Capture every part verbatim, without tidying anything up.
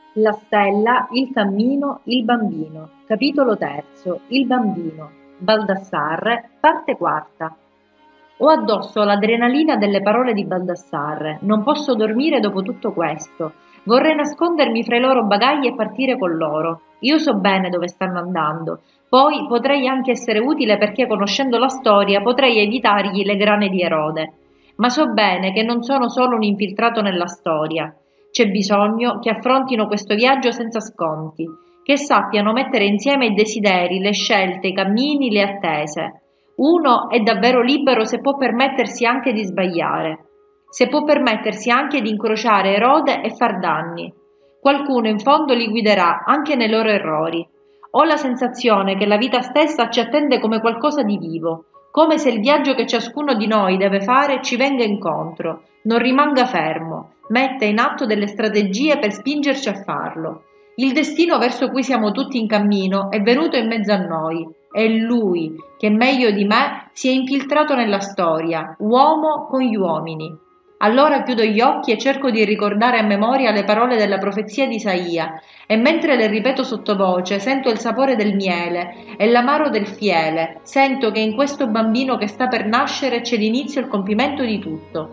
La stella, il cammino, il bambino. Capitolo terzo. Il bambino. Baldassarre, parte quarta. Ho addosso l'adrenalina delle parole di Baldassarre. Non posso dormire dopo tutto questo. Vorrei nascondermi fra i loro bagagli e partire con loro. Io so bene dove stanno andando. Poi potrei anche essere utile perché, conoscendo la storia, potrei evitargli le grane di Erode. Ma so bene che non sono solo un infiltrato nella storia. C'è bisogno che affrontino questo viaggio senza sconti, che sappiano mettere insieme i desideri, le scelte, i cammini, le attese. Uno è davvero libero se può permettersi anche di sbagliare, se può permettersi anche di incrociare Erode e far danni. Qualcuno in fondo li guiderà anche nei loro errori. Ho la sensazione che la vita stessa ci attende come qualcosa di vivo, come se il viaggio che ciascuno di noi deve fare ci venga incontro, non rimanga fermo, metta in atto delle strategie per spingerci a farlo. Il destino verso cui siamo tutti in cammino è venuto in mezzo a noi. È lui che meglio di me si è infiltrato nella storia, uomo con gli uomini. Allora chiudo gli occhi e cerco di ricordare a memoria le parole della profezia di Isaia, e mentre le ripeto sottovoce sento il sapore del miele e l'amaro del fiele, sento che in questo bambino che sta per nascere c'è l'inizio e il compimento di tutto.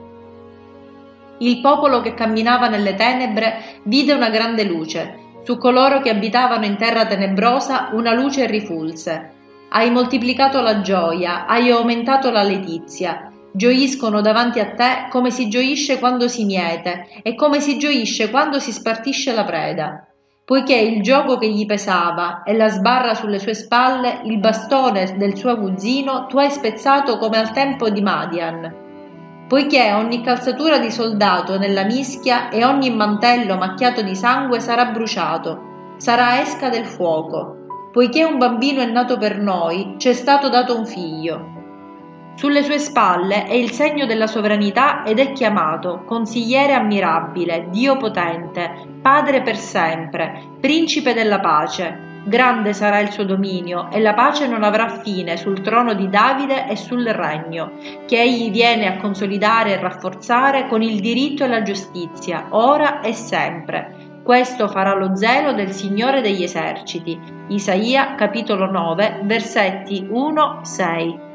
Il popolo che camminava nelle tenebre vide una grande luce. Su coloro che abitavano in terra tenebrosa una luce rifulse. Hai moltiplicato la gioia, hai aumentato la letizia. Gioiscono davanti a te come si gioisce quando si miete e come si gioisce quando si spartisce la preda. Poiché il giogo che gli pesava e la sbarra sulle sue spalle, il bastone del suo aguzzino, tu hai spezzato come al tempo di Madian. Poiché ogni calzatura di soldato nella mischia e ogni mantello macchiato di sangue sarà bruciato, sarà esca del fuoco. Poiché un bambino è nato per noi, ci è stato dato un figlio. Sulle sue spalle è il segno della sovranità ed è chiamato Consigliere ammirabile, Dio potente, Padre per sempre, Principe della pace. Grande sarà il suo dominio e la pace non avrà fine sul trono di Davide e sul regno, che egli viene a consolidare e rafforzare con il diritto e la giustizia, ora e sempre. Questo farà lo zelo del Signore degli eserciti. Isaia capitolo nove, versetti uno sei.